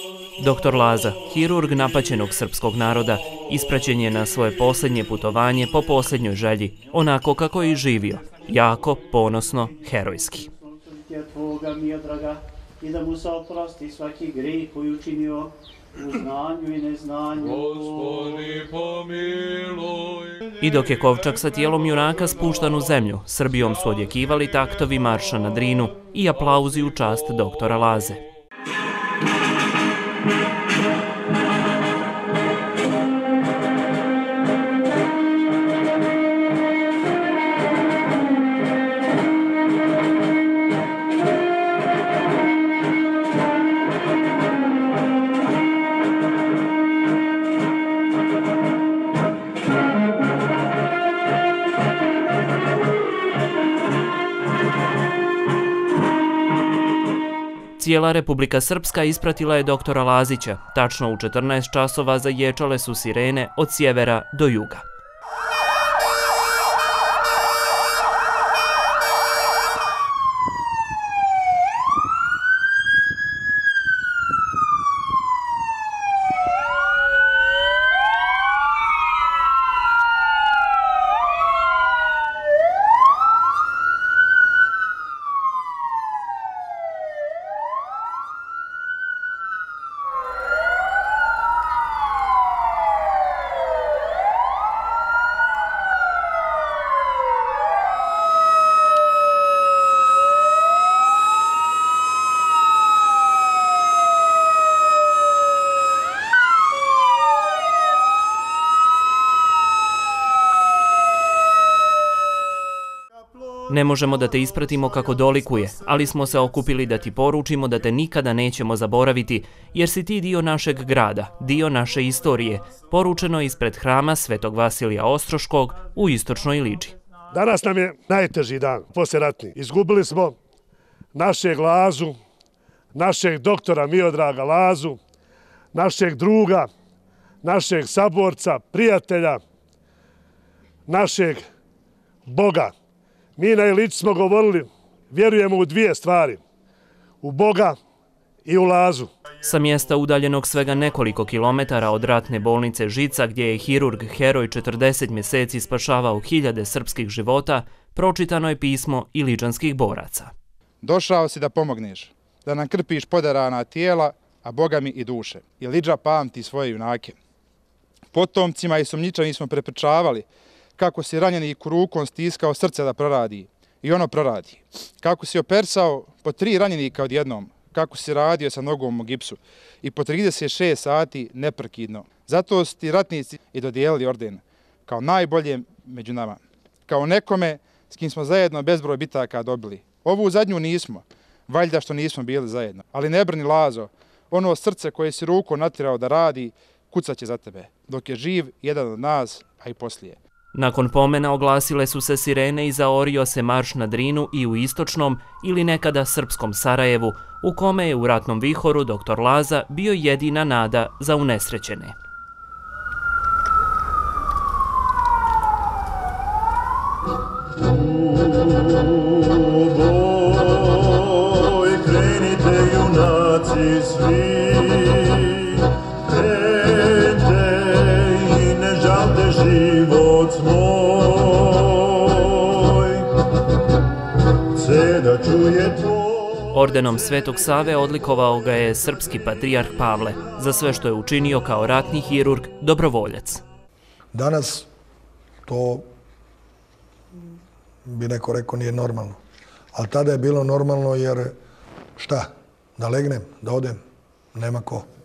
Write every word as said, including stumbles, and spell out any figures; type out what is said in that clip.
doktor Laza, hirurg napaćenog srpskog naroda, ispraćen je na svoje posljednje putovanje po posljednjoj želji, onako kako je i živio, jako, ponosno, herojski. I da mu se oprosti svaki grijeh koji učinio u znanju i neznanju. Gospodi pomiluj. I dok je kovčak sa tijelom junaka spuštan u zemlju, Srbijom su odjekivali taktovi marša na Drinu i aplauzi u čast doktora Laze. Cijela Republika Srpska ispratila je doktora Lazića. Tačno u četrnaest časova zaječale su sirene od sjevera do juga. Ne možemo da te ispratimo kako dolikuje, ali smo se okupili da ti poručimo da te nikada nećemo zaboraviti, jer si ti dio našeg grada, dio naše istorije, poručeno ispred hrama Svetog Vasilija Ostroškog u istočnoj Liđi. Danas nam je najteži dan, poslijeratni. Izgubili smo našeg Lazu, našeg doktora Miodraga Lazu, našeg druga, našeg saborca, prijatelja, našeg Boga. Mi na Ilici smo govorili, vjerujemo u dvije stvari, u Boga i u Lazu. Sa mjesta udaljenog svega nekoliko kilometara od ratne bolnice Žica, gdje je hirurg heroj četrdeset mjeseci spašavao hiljade srpskih života, pročitano je pismo iličanskih boraca. Došao si da pomogneš, da nam krpiš poderana tijela, a Boga mi i duše. Iliđa pamti svoje junake. Potomcima i sumnjičani smo prepričavali kako si ranjenik rukom stiskao srce da proradi. I ono proradi. Kako si opersao po tri ranjenika odjednom. Kako si radio sa nogom u gipsu. I po trideset šest sati neprekidno. Zato su ti ratnici i dodijelili orden. Kao najbolje među nama. Kao nekome s kim smo zajedno bezbroj bitaka dobili. Ovu zadnju nismo. Valjda što nismo bili zajedno. Ali ne brini, Lazo. Ono srce koje si rukom natjerao da radi, kucat će za tebe. Dok je živ jedan od nas, a i poslije. Nakon pomena oglasile su se sirene i zaorio se marš na Drinu i u istočnom ili nekada srpskom Sarajevu, u kome je u ratnom vihoru doktor Laza bio jedina nada za unesrećene. U boj krenite junaci svi, život moj, se da čuje tvoj. Ordenom Svetog Save odlikovao ga je srpski patrijarh Pavle za sve što je učinio kao ratni hirurg, dobrovoljac. Danas to bi neko rekao nije normalno, ali tada je bilo normalno jer šta, da legnem, da odem, nema ko.